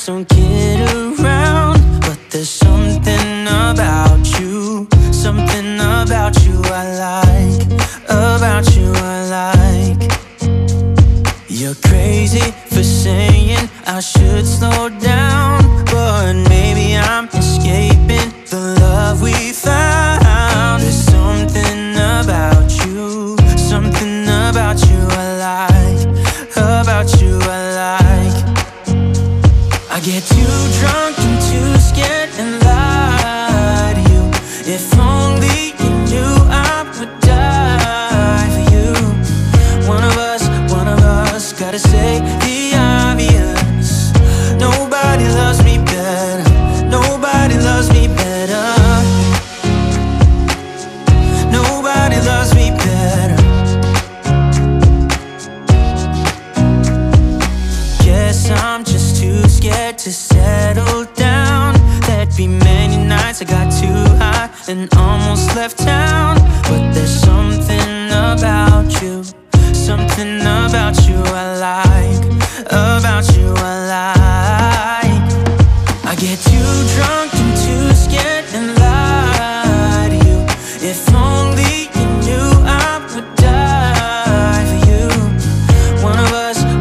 just don't get around. But there's something about you, something about you I like, about you I like. You're crazy for saying I should slow down, but maybe I'm escaping the love we found. There's something about you, something about you I like, about you I like. I get too drunk and too scared and lie to you. If only you knew I would die for you. One of us gotta say the obvious. Nobody loves me better, nobody loves me better, nobody loves me better. Guess I'm just too scared to settle down. There'd be many nights I got too high and almost left town. But there's something about you, something about you I like, about you I like. I get too drunk and too scared and lie to you. If only you knew I would die for you. One of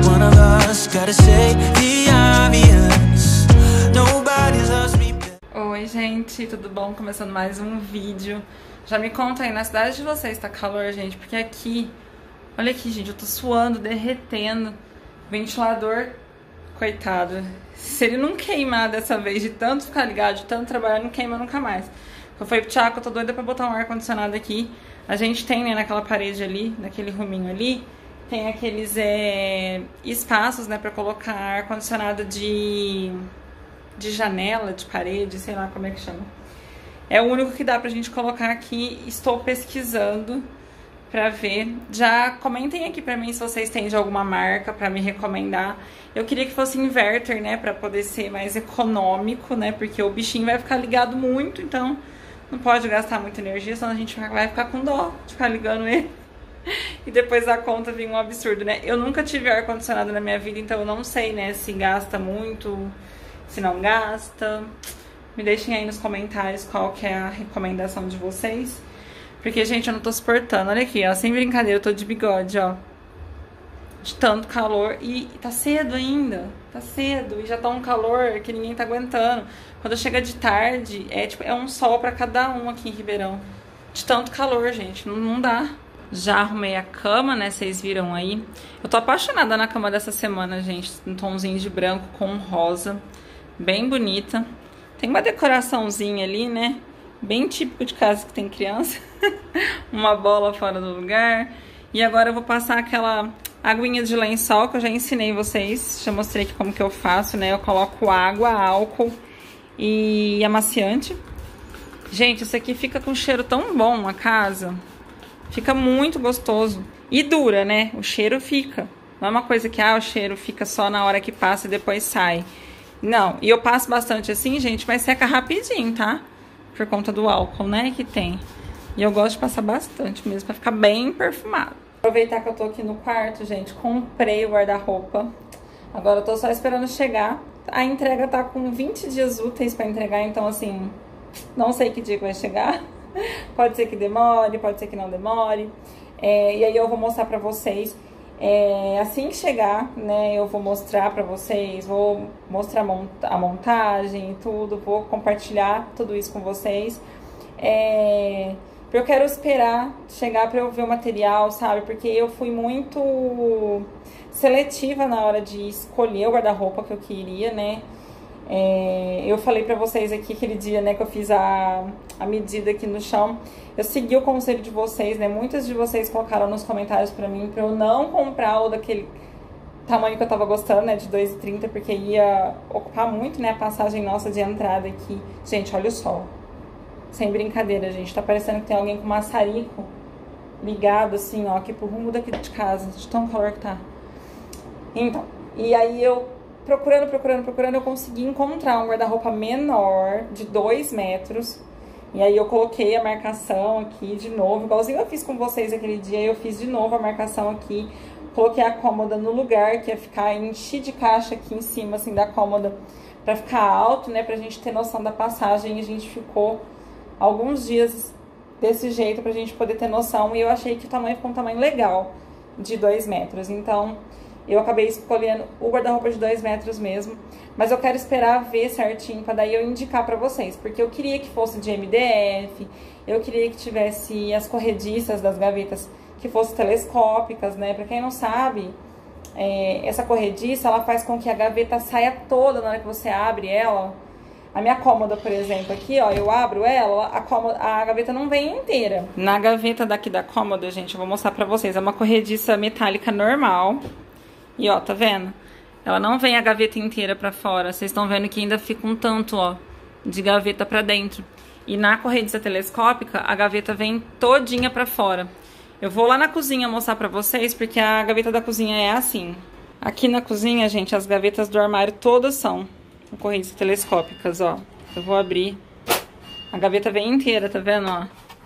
us gotta say the obvious. Nobody loves me better. Oi gente, tudo bom? Começando mais um vídeo. Já me conta aí, na cidade de vocês tá calor, gente? Porque aqui, olha aqui, gente, eu tô suando, derretendo. Ventilador, coitado. Se ele não queimar dessa vez, de tanto ficar ligado, de tanto trabalhar, não queima nunca mais. Eu falei pro Thiago, eu tô doida pra botar um ar-condicionado aqui. A gente tem, né, naquela parede ali, naquele ruminho ali, tem aqueles espaços, né, pra colocar ar-condicionado de janela, de parede, sei lá como é que chama. É o único que dá pra gente colocar aqui. Estou pesquisando pra ver. Já comentem aqui pra mim se vocês têm de alguma marca pra me recomendar. Eu queria que fosse inverter, né, pra poder ser mais econômico, né, porque o bichinho vai ficar ligado muito, então não pode gastar muita energia, senão a gente vai ficar com dó de ficar ligando ele. E depois a conta vem um absurdo, né? Eu nunca tive ar-condicionado na minha vida, então eu não sei, né, se gasta muito, se não gasta. Me deixem aí nos comentários qual que é a recomendação de vocês. Porque, gente, eu não tô suportando. Olha aqui, ó, sem brincadeira, eu tô de bigode, ó. De tanto calor. E tá cedo ainda. Tá cedo. E já tá um calor que ninguém tá aguentando. Quando chega de tarde, é um sol pra cada um aqui em Ribeirão. De tanto calor, gente. Não dá. Já arrumei a cama, né? Vocês viram aí. Eu tô apaixonada na cama dessa semana, gente. Um tomzinho de branco com rosa. Bem bonita. Tem uma decoraçãozinha ali, né? Bem típico de casa que tem criança. Uma bola fora do lugar. E agora eu vou passar aquela aguinha de lençol que eu já ensinei vocês. Já mostrei aqui como que eu faço, né? Eu coloco água, álcool e amaciante. Gente, isso aqui fica com um cheiro tão bom a casa. Fica muito gostoso. E dura, né? O cheiro fica. Não é uma coisa que, o cheiro fica só na hora que passa e depois sai. Não, e eu passo bastante assim, gente, mas seca rapidinho, tá? Por conta do álcool, né, que tem. E eu gosto de passar bastante mesmo, pra ficar bem perfumado. Aproveitar que eu tô aqui no quarto, gente, comprei o guarda-roupa. Agora eu tô só esperando chegar. A entrega tá com 20 dias úteis pra entregar, então assim, não sei que dia que vai chegar. Pode ser que demore, pode ser que não demore. E aí eu vou mostrar pra vocês. Assim que chegar, né, eu vou mostrar pra vocês, vou mostrar a montagem e tudo, vou compartilhar tudo isso com vocês. Eu quero esperar chegar pra eu ver o material, sabe, porque eu fui muito seletiva na hora de escolher o guarda-roupa que eu queria, né. Eu falei pra vocês aqui aquele dia, né, que eu fiz a medida aqui no chão. Eu segui o conselho de vocês, né? Muitas de vocês colocaram nos comentários pra mim pra eu não comprar o daquele tamanho que eu tava gostando, né? De 2,30, porque ia ocupar muito, né? A passagem nossa de entrada aqui. Gente, olha o sol. Sem brincadeira, gente. Tá parecendo que tem alguém com maçarico ligado, assim, ó, aqui pro rumo daqui de casa. De tão calor que tá. Então, e aí eu procurando, eu consegui encontrar um guarda-roupa menor, de 2 metros. E aí eu coloquei a marcação aqui de novo, igualzinho eu fiz com vocês aquele dia, eu fiz de novo a marcação aqui Coloquei a cômoda no lugar, que ia ficar, enchi de caixa aqui em cima, assim, da cômoda, pra ficar alto, né, pra gente ter noção da passagem. E a gente ficou alguns dias desse jeito pra gente poder ter noção. E eu achei que o tamanho ficou um tamanho legal, de 2 metros. Então, eu acabei escolhendo o guarda-roupa de 2 metros mesmo. Mas eu quero esperar ver certinho, pra daí eu indicar pra vocês. Porque eu queria que fosse de MDF, eu queria que tivesse as corrediças das gavetas que fossem telescópicas, né? Pra quem não sabe, essa corrediça, ela faz com que a gaveta saia toda na hora que você abre ela. A minha cômoda, por exemplo, aqui, ó, eu abro ela, a gaveta não vem inteira. Na gaveta daqui da cômoda, gente, eu vou mostrar pra vocês. É uma corrediça metálica normal. E, ó, tá vendo? Ela não vem a gaveta inteira pra fora. Vocês estão vendo que ainda fica um tanto, ó, de gaveta pra dentro. E na corrediça telescópica, a gaveta vem todinha pra fora. Eu vou lá na cozinha mostrar pra vocês, porque a gaveta da cozinha é assim. Aqui na cozinha, gente, as gavetas do armário todas são corrediças telescópicas, ó. Eu vou abrir. A gaveta vem inteira, tá vendo, ó?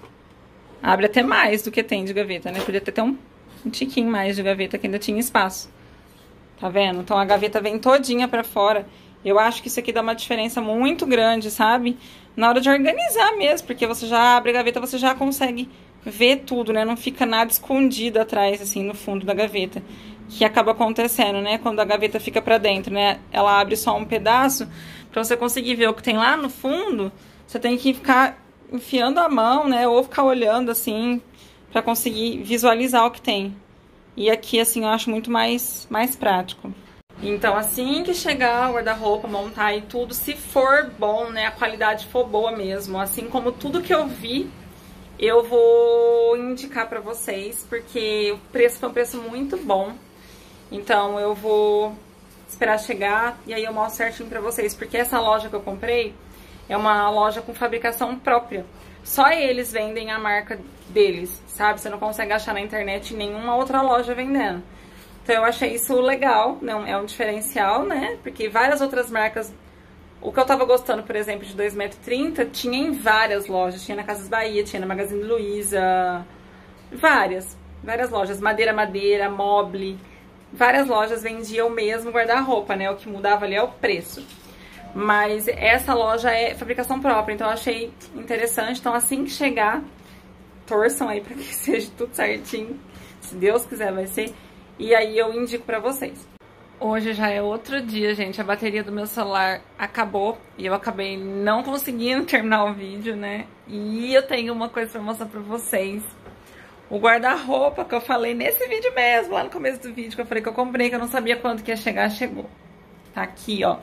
Abre até mais do que tem de gaveta, né? Podia ter até um tiquinho mais de gaveta, que ainda tinha espaço. Tá vendo? Então a gaveta vem todinha pra fora. Eu acho que isso aqui dá uma diferença muito grande, sabe? Na hora de organizar mesmo, porque você já abre a gaveta, você já consegue ver tudo, né? Não fica nada escondido atrás, assim, no fundo da gaveta. Que acaba acontecendo, né? Quando a gaveta fica pra dentro, né? Ela abre só um pedaço. Pra você conseguir ver o que tem lá no fundo, você tem que ficar enfiando a mão, né? Ou ficar olhando, assim, pra conseguir visualizar o que tem. E aqui, assim, eu acho muito mais prático. Então, assim que chegar o guarda-roupa, montar e tudo, se for bom, né? A qualidade for boa mesmo. Assim como tudo que eu vi, eu vou indicar pra vocês, porque o preço foi um preço muito bom. Então eu vou esperar chegar e aí eu mostro certinho pra vocês. Porque essa loja que eu comprei é uma loja com fabricação própria. Só eles vendem a marca deles, sabe? Você não consegue achar na internet nenhuma outra loja vendendo. Então eu achei isso legal, não é um diferencial, né? Porque várias outras marcas... O que eu tava gostando, por exemplo, de 2,30 m, tinha em várias lojas. Tinha na Casas Bahia, tinha na Magazine Luiza, várias lojas. Madeira, Mobile, várias lojas vendiam o mesmo guarda-roupa, né? O que mudava ali é o preço. Mas essa loja é fabricação própria, então eu achei interessante. Então assim que chegar, torçam aí pra que seja tudo certinho. Se Deus quiser vai ser. E aí eu indico pra vocês. Hoje já é outro dia, gente. A bateria do meu celular acabou e eu acabei não conseguindo terminar o vídeo, né? E eu tenho uma coisa pra mostrar pra vocês. O guarda-roupa que eu falei nesse vídeo mesmo, lá no começo do vídeo, que eu falei que eu comprei, que eu não sabia quando que ia chegar, chegou. Tá aqui, ó.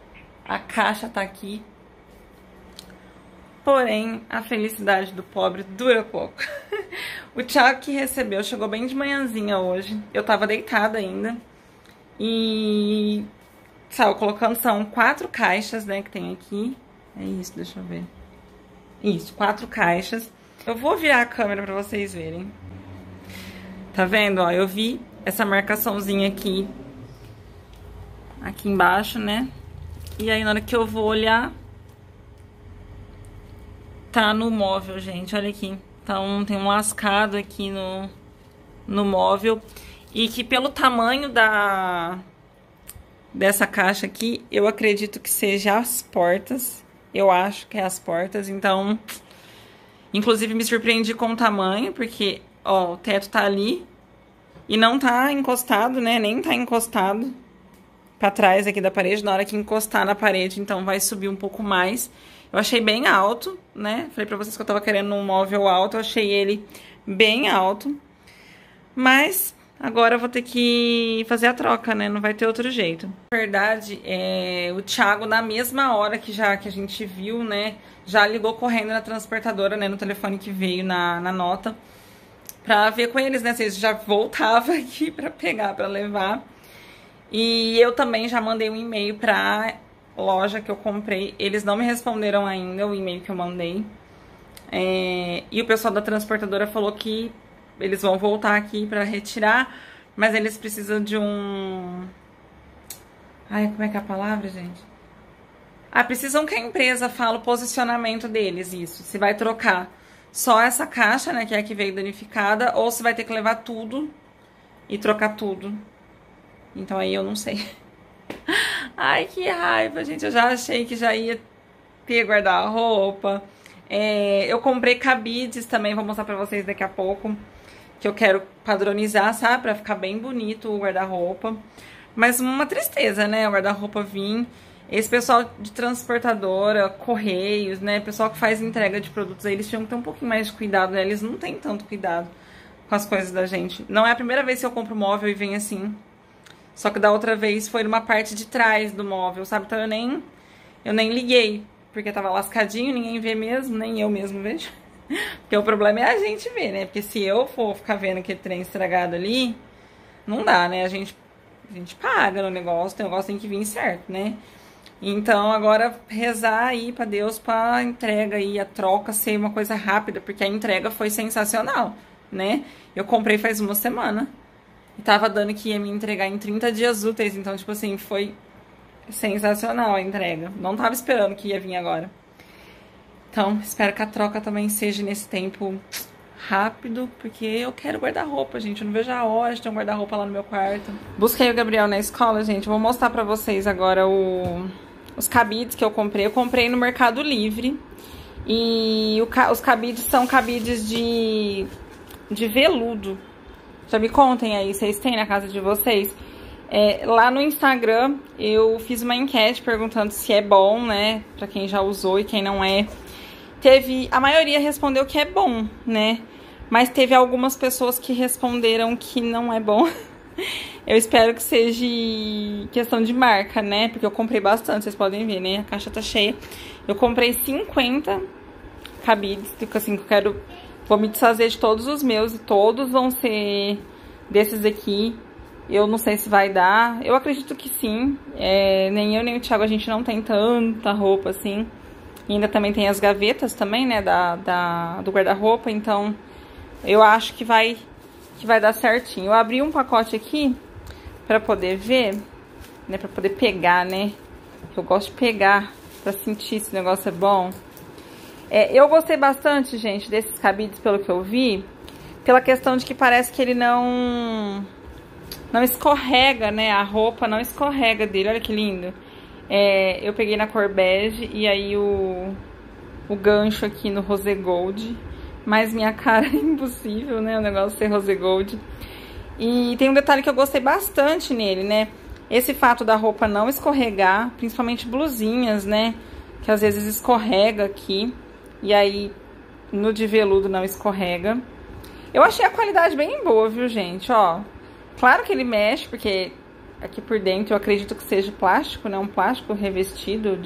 A caixa tá aqui. Porém, a felicidade do pobre dura pouco. O Thiago que recebeu chegou bem de manhãzinha hoje. Eu tava deitada ainda. E saiu colocando, são 4 caixas, né, que tem aqui. É isso, deixa eu ver. Isso, 4 caixas. Eu vou virar a câmera pra vocês verem. Tá vendo, ó, eu vi essa marcaçãozinha aqui embaixo, né? E aí na hora que eu vou olhar, tá no móvel, gente, olha aqui. Então tem um lascado aqui no móvel. E que pelo tamanho dessa caixa aqui, eu acredito que seja as portas. Eu acho que é as portas, então... Inclusive me surpreendi com o tamanho, porque, ó, o teto tá ali. E não tá encostado, né? Nem tá encostado pra trás aqui da parede. Na hora que encostar na parede, então vai subir um pouco mais. Eu achei bem alto, né? Falei pra vocês que eu tava querendo um móvel alto. Eu achei ele bem alto. Mas... agora eu vou ter que fazer a troca, né? Não vai ter outro jeito. Na verdade, o Thiago, na mesma hora que a gente viu, né? Já ligou correndo na transportadora, né? No telefone que veio na nota. Pra ver com eles, né? Se eles já voltavam aqui pra pegar, pra levar. E eu também já mandei um e-mail pra loja que eu comprei. Eles não me responderam ainda o e-mail que eu mandei. E o pessoal da transportadora falou que eles vão voltar aqui pra retirar, mas eles precisam de um... Ai, como é que é a palavra, gente? Precisam que a empresa fale o posicionamento deles, isso. Se vai trocar só essa caixa, né, que é a que veio danificada, ou se vai ter que levar tudo e trocar tudo. Então aí eu não sei. Ai, que raiva, gente. Eu já achei que já ia ter guarda-roupa. Eu comprei cabides também, vou mostrar pra vocês daqui a pouco. Que eu quero padronizar, sabe? Pra ficar bem bonito o guarda-roupa. Mas uma tristeza, né? O guarda-roupa vir. Esse pessoal de transportadora, correios, né? Pessoal que faz entrega de produtos aí, eles tinham que ter um pouquinho mais de cuidado, né? Eles não têm tanto cuidado com as coisas da gente. Não é a primeira vez que eu compro móvel e vem assim. Só que da outra vez foi numa parte de trás do móvel, sabe? Então eu nem liguei. Porque tava lascadinho, ninguém vê mesmo, nem eu mesmo vejo. Porque o problema é a gente ver, né? Porque se eu for ficar vendo aquele trem estragado ali, não dá, né? A gente paga no negócio, o negócio tem que vir certo, né? Então agora rezar aí pra Deus pra entrega aí, a troca ser uma coisa rápida, porque a entrega foi sensacional, né? Eu comprei faz uma semana e tava dando que ia me entregar em 30 dias úteis, então tipo assim, foi sensacional a entrega. Não tava esperando que ia vir agora. Então, espero que a troca também seja nesse tempo rápido, porque eu quero guarda-roupa, gente. Eu não vejo a hora de ter um guarda-roupa lá no meu quarto. Busquei o Gabriel na escola, gente. Vou mostrar pra vocês agora os cabides que eu comprei. Eu comprei no Mercado Livre. E os cabides são cabides de veludo. Já me contem aí, vocês têm na casa de vocês? Lá no Instagram, eu fiz uma enquete perguntando se é bom, né? Pra quem já usou e quem não é. A maioria respondeu que é bom, né? Mas teve algumas pessoas que responderam que não é bom. Eu espero que seja questão de marca, né? Porque eu comprei bastante, vocês podem ver, né? A caixa tá cheia. Eu comprei 50 cabides, assim, vou me desfazer de todos os meus e todos vão ser desses aqui. Eu não sei se vai dar. Eu acredito que sim. Nem eu nem o Thiago, a gente não tem tanta roupa assim. E ainda também tem as gavetas também, né, do guarda-roupa. Então, eu acho que vai dar certinho. Eu abri um pacote aqui pra poder ver, né, pra poder pegar, né. Eu gosto de pegar pra sentir se o negócio é bom. Eu gostei bastante, gente, desses cabides, pelo que eu vi. Pela questão de que parece que ele não escorrega, né, a roupa não escorrega dele. Olha que lindo. Eu peguei na cor bege e aí o gancho aqui no rose gold, mas minha cara é impossível, né, o negócio ser rose gold. E tem um detalhe que eu gostei bastante nele, né, esse fato da roupa não escorregar, principalmente blusinhas, né, que às vezes escorrega aqui, e aí no de veludo não escorrega. Eu achei a qualidade bem boa, viu, gente, ó. Claro que ele mexe, porque aqui por dentro eu acredito que seja plástico, né? Um plástico revestido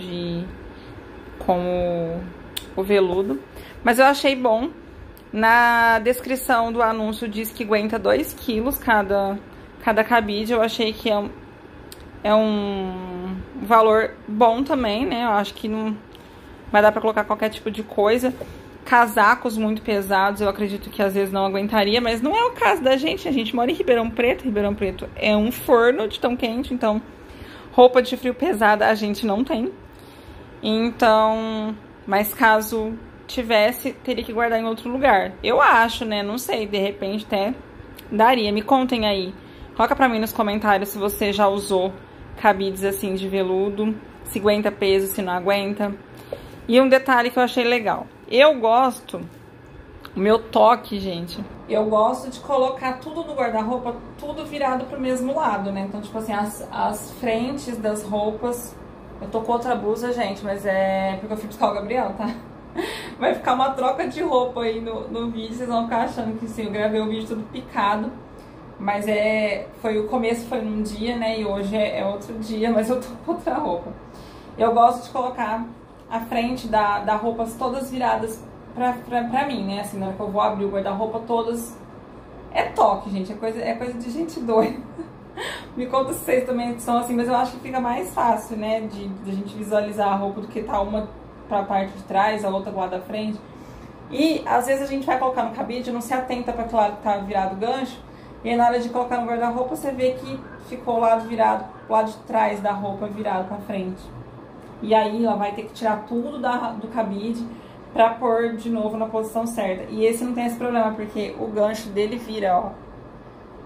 com o veludo. Mas eu achei bom. Na descrição do anúncio diz que aguenta 2 quilos cada cabide. Eu achei que é um valor bom também, né? Eu acho que não vai dar pra colocar qualquer tipo de coisa. Casacos muito pesados, eu acredito que às vezes não aguentaria, mas não é o caso da gente. A gente mora em Ribeirão Preto. Ribeirão Preto é um forno de tão quente, então roupa de frio pesada a gente não tem. Então, mas caso tivesse, teria que guardar em outro lugar. Eu acho, né? Não sei, de repente até daria. Me contem aí. Coloca pra mim nos comentários se você já usou cabides assim de veludo, se aguenta peso, se não aguenta. E um detalhe que eu achei legal. Eu gosto, o meu toque, gente, eu gosto de colocar tudo no guarda-roupa, tudo virado pro mesmo lado, né? Então, tipo assim, as frentes das roupas, eu tô com outra blusa, gente, mas é porque eu fui buscar o Gabriel, tá? Vai ficar uma troca de roupa aí no vídeo, vocês vão ficar achando que sim, eu gravei o vídeo tudo picado. Mas o começo foi num dia, né, e hoje é outro dia, mas eu tô com outra roupa. Eu gosto de colocar a frente da roupa todas viradas pra mim, né? Assim, na hora que eu vou abrir o guarda-roupa, todas... É toque, gente. É coisa de gente doida. Me conta se vocês também são assim, mas eu acho que fica mais fácil, né? De a gente visualizar a roupa do que tá uma pra parte de trás, a outra do lado da frente. E, às vezes, a gente vai colocar no cabide, não se atenta pra que lado tá virado o gancho. E aí, na hora de colocar no guarda-roupa, você vê que ficou o lado virado, o lado de trás da roupa virado pra frente. E aí, ela vai ter que tirar tudo do cabide pra pôr de novo na posição certa. E esse não tem esse problema, porque o gancho dele vira, ó.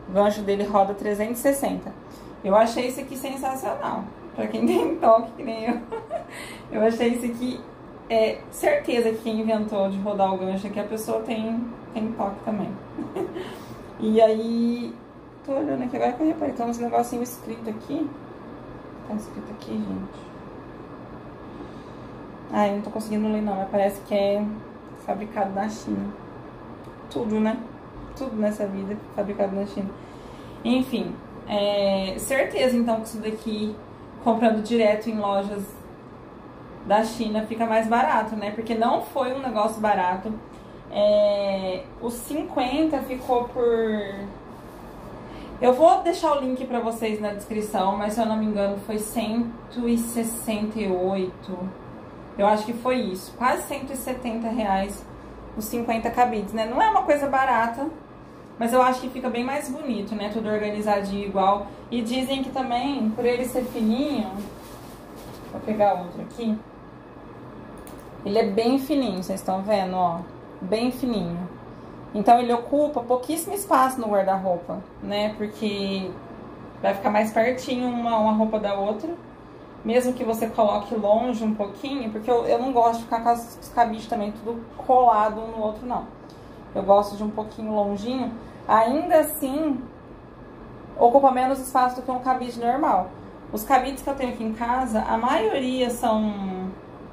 O gancho dele roda 360. Eu achei esse aqui sensacional. Pra quem tem toque, que nem eu. Eu achei esse aqui, certeza que quem inventou de rodar o gancho aqui, a pessoa tem toque também. E aí, tô olhando aqui agora que eu reparei, tem uns negocinhos escritos aqui. Tá escrito aqui, gente. Ah, eu não tô conseguindo ler não, mas parece que é fabricado na China. Tudo, né? Tudo nessa vida é fabricado na China. Enfim, certeza então que isso daqui, comprando direto em lojas da China, fica mais barato, né? Porque não foi um negócio barato. Os 50 ficou por... Eu vou deixar o link pra vocês na descrição, mas se eu não me engano foi 168. Eu acho que foi isso. Quase 170 reais os 50 cabides, né? Não é uma coisa barata, mas eu acho que fica bem mais bonito, né? Tudo organizadinho igual. E dizem que também, por ele ser fininho... Vou pegar outro aqui. Ele é bem fininho, vocês estão vendo, ó? Bem fininho. Então ele ocupa pouquíssimo espaço no guarda-roupa, né? Porque vai ficar mais pertinho uma roupa da outra. Mesmo que você coloque longe um pouquinho, porque eu não gosto de ficar com os cabides também tudo colado um no outro, não. Eu gosto de um pouquinho longinho. Ainda assim, ocupa menos espaço do que um cabide normal. Os cabides que eu tenho aqui em casa, a maioria são...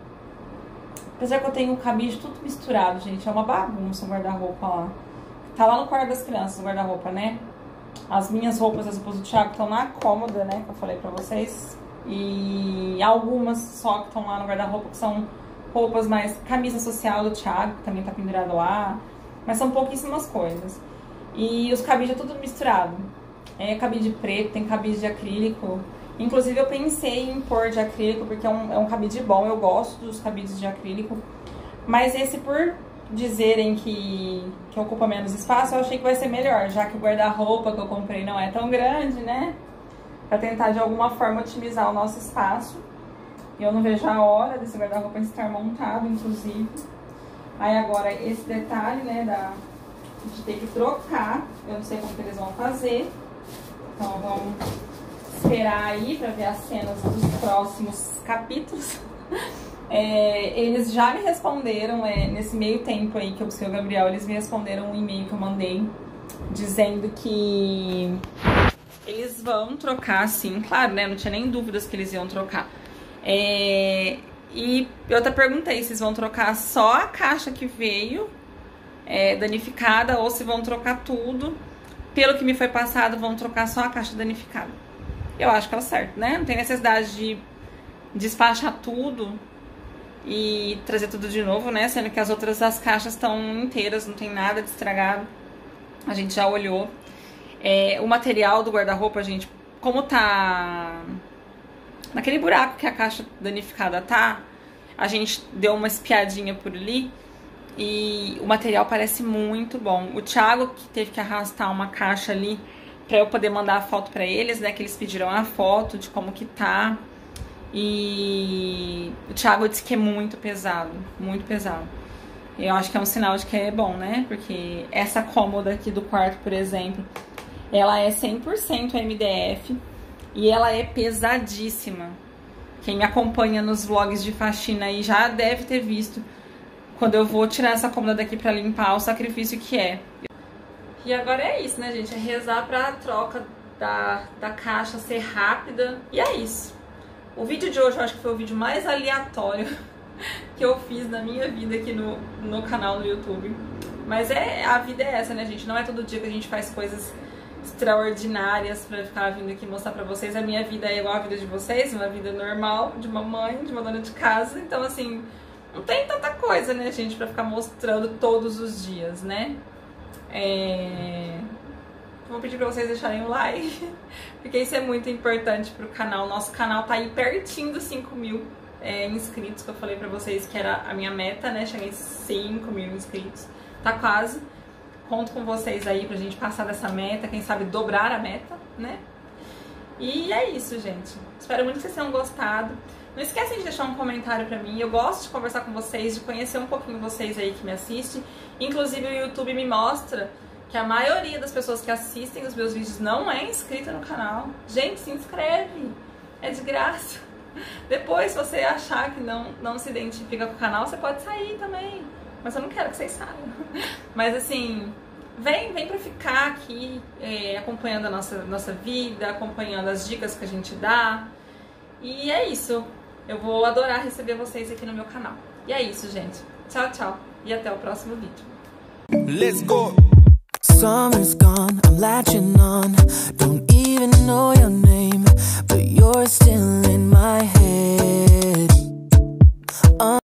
Apesar que eu tenho um cabide tudo misturado, gente. É uma bagunça o guarda-roupa lá. Tá lá no quarto das crianças, o guarda-roupa, né? As minhas roupas, as roupas do Thiago, estão na cômoda, né? Que eu falei pra vocês. E algumas só que estão lá no guarda-roupa, que são roupas mais... Camisa social do Thiago, que também tá pendurado lá. Mas são pouquíssimas coisas. E os cabides é tudo misturado. Cabide preto, tem cabide de acrílico. Inclusive eu pensei em pôr de acrílico, porque é um cabide bom, eu gosto dos cabides de acrílico. Mas esse, por dizerem que ocupa menos espaço, eu achei que vai ser melhor, já que o guarda-roupa que eu comprei não é tão grande, né? Pra tentar de alguma forma otimizar o nosso espaço. E eu não vejo a hora desse guarda-roupa estar montado, inclusive. Aí agora esse detalhe, né, de ter que trocar, eu não sei como que eles vão fazer. Então vamos esperar aí pra ver as cenas dos próximos capítulos. Eles já me responderam, nesse meio tempo aí que eu busquei o Gabriel, eles me responderam um e-mail que eu mandei dizendo que eles vão trocar, sim, claro, né? Não tinha nem dúvidas que eles iam trocar. E eu até perguntei se eles vão trocar só a caixa que veio danificada ou se vão trocar tudo. Pelo que me foi passado, vão trocar só a caixa danificada. Eu acho que é o certo, né? Não tem necessidade de despachar tudo e trazer tudo de novo, né? Sendo que as caixas estão inteiras, não tem nada de estragado. A gente já olhou. O material do guarda-roupa, gente, como tá naquele buraco que a caixa danificada tá, a gente deu uma espiadinha por ali e o material parece muito bom. O Thiago que teve que arrastar uma caixa ali pra eu poder mandar a foto pra eles, né, que eles pediram a foto de como que tá. E o Thiago disse que é muito pesado, muito pesado. Eu acho que é um sinal de que é bom, né, porque essa cômoda aqui do quarto, por exemplo, ela é 100% MDF e ela é pesadíssima. Quem me acompanha nos vlogs de faxina aí já deve ter visto quando eu vou tirar essa cômoda daqui pra limpar, o sacrifício que é. E agora é isso, né, gente? É rezar pra troca da caixa ser rápida. E é isso. O vídeo de hoje eu acho que foi o vídeo mais aleatório que eu fiz na minha vida aqui no canal no YouTube. Mas a vida é essa, né, gente? Não é todo dia que a gente faz coisas extraordinárias pra ficar vindo aqui mostrar pra vocês. A minha vida é igual a vida de vocês, uma vida normal, de uma mãe, de uma dona de casa. Então, assim, não tem tanta coisa, né, gente, pra ficar mostrando todos os dias, né? Vou pedir pra vocês deixarem o like, porque isso é muito importante pro canal. Nosso canal tá aí pertinho dos 5.000 inscritos, que eu falei pra vocês que era a minha meta, né? Cheguei em 5.000 inscritos, tá quase. Conto com vocês aí pra gente passar dessa meta, quem sabe dobrar a meta, né? E é isso, gente. Espero muito que vocês tenham gostado. Não esquecem de deixar um comentário pra mim. Eu gosto de conversar com vocês, de conhecer um pouquinho vocês aí que me assistem. Inclusive o YouTube me mostra que a maioria das pessoas que assistem os meus vídeos não é inscrita no canal. Gente, se inscreve, é de graça. Depois, se você achar que não se identifica com o canal, você pode sair também. Mas eu não quero que vocês saiam. Mas assim, vem pra ficar aqui acompanhando a nossa vida, acompanhando as dicas que a gente dá. E é isso. Eu vou adorar receber vocês aqui no meu canal. E é isso, gente. Tchau, tchau. E até o próximo vídeo. Let's go. Summer's gone, I'm latching on. Don't even know your name, but you're still in my head.